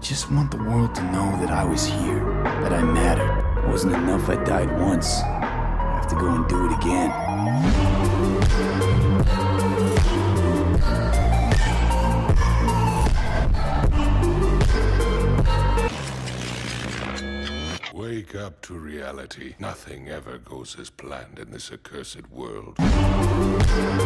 just want the world to know that I was here, that I mattered. It wasn't enough I died once. I have to go and do it again. Wake up to reality. Nothing ever goes as planned in this accursed world.